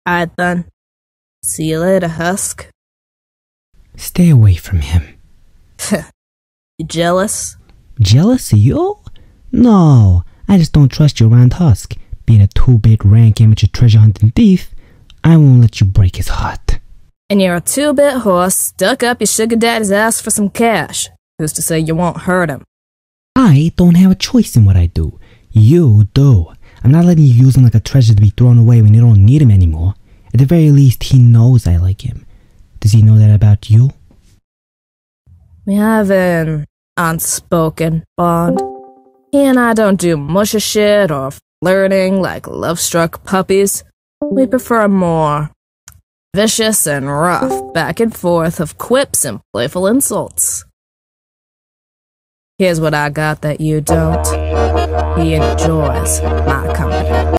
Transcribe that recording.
Alright then. See you later, Husk. Stay away from him. You jealous? Jealous of you? No, I just don't trust you around Husk. Being a two-bit rank amateur treasure hunting thief, I won't let you break his heart. And you're a two-bit horse stuck up your sugar daddy's ass for some cash. Who's to say you won't hurt him? I don't have a choice in what I do. You do. I'm not letting you use him like a treasure to be thrown away when you don't need him anymore. At the very least, he knows I like him. Does he know that about you? We have an unspoken bond. He and I don't do mushy shit or flirting like love-struck puppies. We prefer more vicious and rough back and forth of quips and playful insults. Here's what I got that you don't. He enjoys my company.